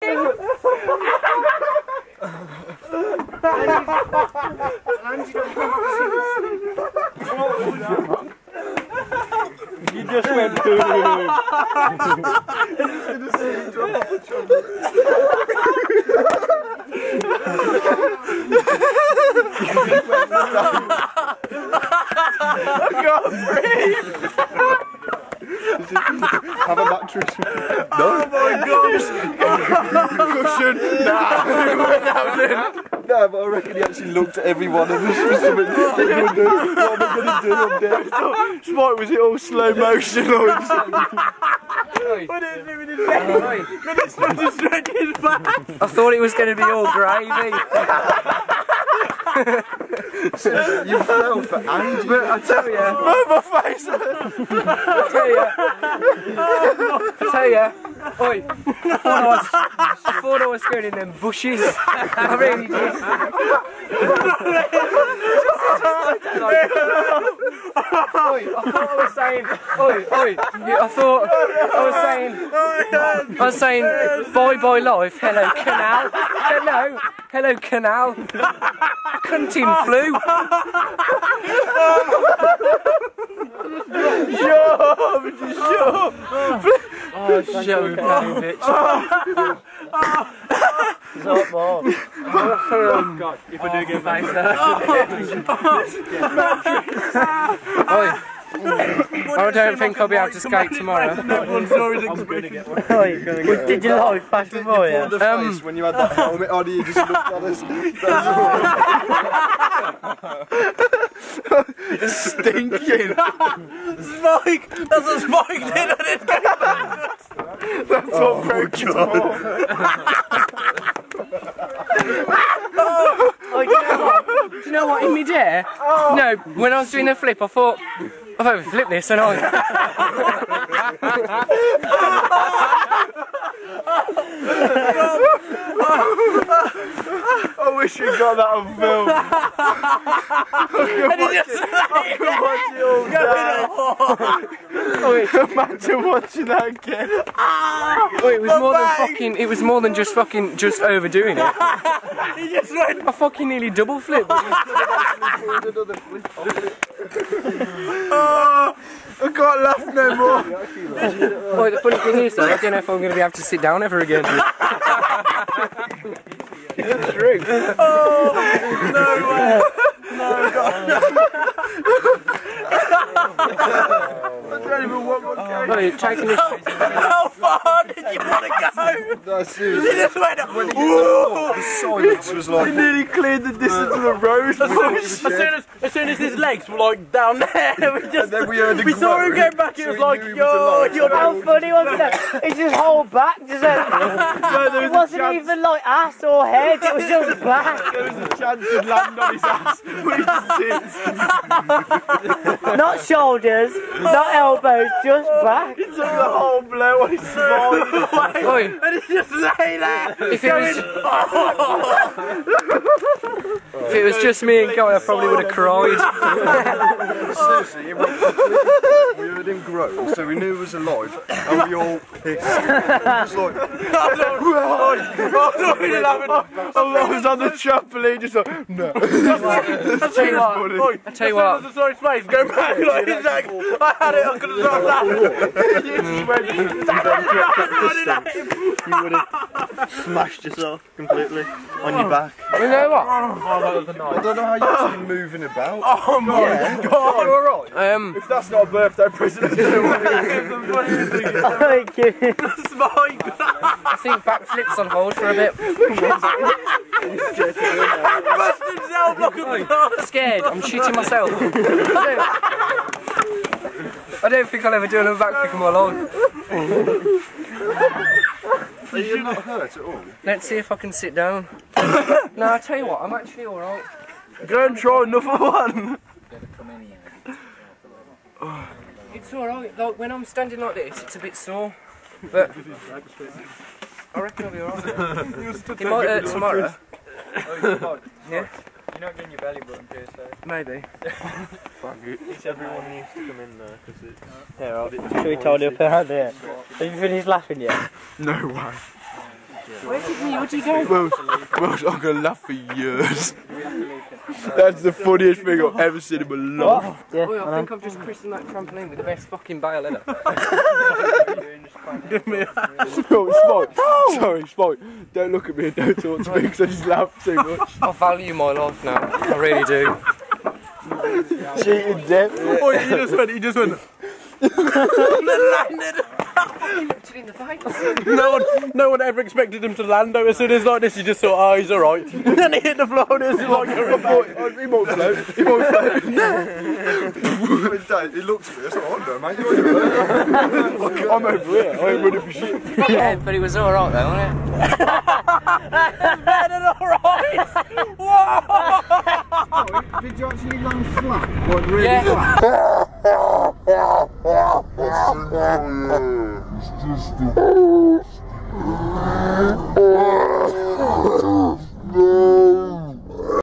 You just went boom. I can't breathe. Have a mattress. No. Oh my gosh! Cushion. Nah, we're not doing. No, but I reckon he actually looked at every one of us for something. What am I going to do? I'm dead. Spike, was it all slow motion or I didn't even I thought it was going to be all gravy. You fell for ages. But I tell you, move my face. I tell you, oi, I thought I was going in them bushes. I really did. I was saying, bye bye life, hello canal, hello canal. I couldn't even flew. Shut up! Oh, shut up, bitch. Not more. Oh, God, if I do get back I don't think I'll be able to skate tomorrow. I'm going to get one. Oh, you're going to get one. Did you like flash before you? The face when you had that helmet on, you just looked at us. It's stinking. Spike! That's what Spike did and it came back. That's what broke his ball. Oh, do you know what? In mid-air? No, when I was doing the flip, I thought we flipped this and I wish we got that on film. Imagine watching that again. Oh, it was more than just overdoing it. He just went. I fucking nearly double flipped. Oh, I can't laugh no more. Oh, the funny thing is though, I don't know if I'm going to be able to sit down ever again. It's true. Oh, no way. No, God. I don't even want one cake. Oh, you're taking this. How far did you want to go? No, seriously. He just went, When he the silence was like... he nearly cleared the distance of the road. As soon as his legs were like down there, we saw him go back, it was like, yo, you're How funny was that? It's just whole back, just it wasn't even like ass or head, it was just back. There was a chance he'd land on his ass, but he didn't. Not shoulders, not elbows, just back. He took the whole blow on his spine. Oi. And he just lay there. If it was just me and Guy, I probably would have cried. Seriously, we heard him groan, so we knew he was alive, and we all pissed. It was like... I was on the trampoline, just like, no. I tell you what. Sorry, space, go back. Like, he's like, I had it, I could have done that. You would have smashed yourself completely on your back. You know what? I don't know how you're actually moving about. Oh my God. You alright? If that's not a birthday present, Thank you. I think backflips on hold for a bit. Scared, I'm shooting myself. I don't think I'll ever do another backflip in my life. Are you not hurt at all? Let's see if I can sit down. No, I'll tell you what, I'm actually alright. go and try another one. It's alright, like when I'm standing like this, it's a bit sore. But I reckon I'll be alright. It might hurt tomorrow. Yeah? You're not getting your belly button pierced though? Maybe. Fuck it. Everyone needs to come in there because it's... Here, should we tidy up around here? Have you finished laughing yet? No way. Where did you go? Well, I'm gonna laugh for years. That's the funniest thing I've ever seen in my life. Yeah, Boy, I think I've just christened that trampoline with the best fucking bail ever. Give me a Spike. Sorry, Spike. Don't look at me and don't talk to me because I just laugh too much. I value my life now. I really do. Cheating Deb. Oh, he just went. And then landed. Literally in the face. No one ever expected him to land though. As soon as like this, he just thought, oh, he's alright. And then he hit the floor and it's like, you're a He might float. He might float. He looked at me. I said, I don't know, mate. I'm over here. I ain't running for shit. Yeah, but it was alright though, wasn't it? better alright. Whoa! Did you actually land flat? Like really Yeah. flat?